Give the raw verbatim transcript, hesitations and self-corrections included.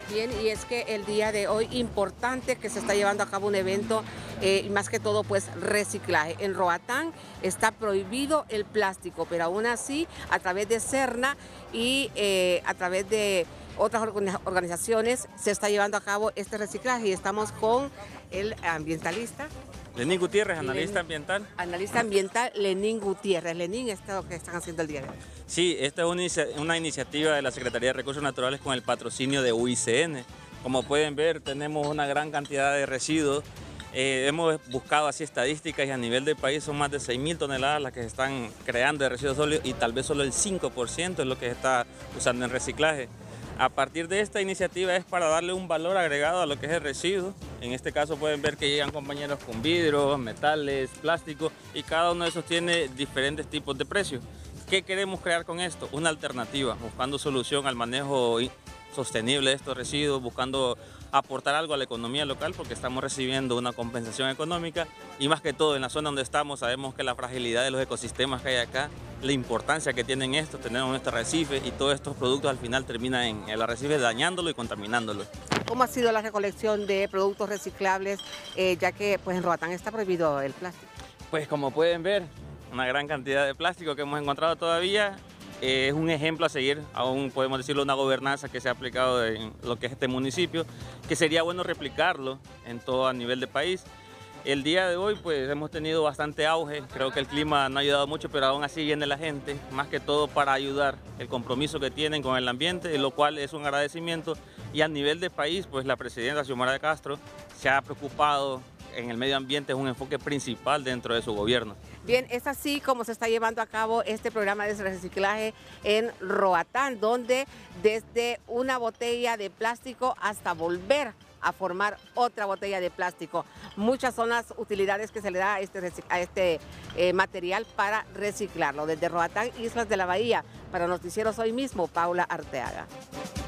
Bien, y es que el día de hoy importante que se está llevando a cabo un evento eh, y más que todo pues reciclaje. En Roatán está prohibido el plástico, pero aún así a través de Serna y eh, a través de otras organizaciones se está llevando a cabo este reciclaje y estamos con el ambientalista. Lenín Gutiérrez, analista ambiental. Analista ambiental Lenín Gutiérrez. Lenín, esto es lo que están haciendo el día de hoy. Sí, esta es una, una iniciativa de la Secretaría de Recursos Naturales con el patrocinio de U I C N. Como pueden ver, tenemos una gran cantidad de residuos. Eh, hemos buscado así estadísticas y a nivel de país son más de seis mil toneladas las que se están creando de residuos sólidos y tal vez solo el cinco por ciento es lo que se está usando en reciclaje. A partir de esta iniciativa es para darle un valor agregado a lo que es el residuo. En este caso pueden ver que llegan compañeros con vidrio, metales, plástico y cada uno de esos tiene diferentes tipos de precios. ¿Qué queremos crear con esto? Una alternativa, buscando solución al manejo sostenible de estos residuos, buscando aportar algo a la economía local porque estamos recibiendo una compensación económica y más que todo en la zona donde estamos sabemos que la fragilidad de los ecosistemas que hay acá, la importancia que tienen estos, tenemos nuestro arrecife y todos estos productos al final terminan en el arrecife dañándolo y contaminándolo. ¿Cómo ha sido la recolección de productos reciclables eh, ya que pues en Roatán está prohibido el plástico? Pues como pueden ver, una gran cantidad de plástico que hemos encontrado todavía. Eh, es un ejemplo a seguir, aún podemos decirlo, una gobernanza que se ha aplicado en lo que es este municipio, que sería bueno replicarlo en todo a nivel de país. El día de hoy pues hemos tenido bastante auge, creo que el clima no ha ayudado mucho, pero aún así viene la gente, más que todo para ayudar, el compromiso que tienen con el ambiente, lo cual es un agradecimiento. Y a nivel de país, pues la presidenta Xiomara de Castro se ha preocupado en el medio ambiente, es un enfoque principal dentro de su gobierno. Bien, es así como se está llevando a cabo este programa de reciclaje en Roatán, donde desde una botella de plástico hasta volver a formar otra botella de plástico. Muchas son las utilidades que se le da a este, a este eh, material para reciclarlo. Desde Roatán, Islas de la Bahía, para Noticieros Hoy Mismo, Paula Arteaga.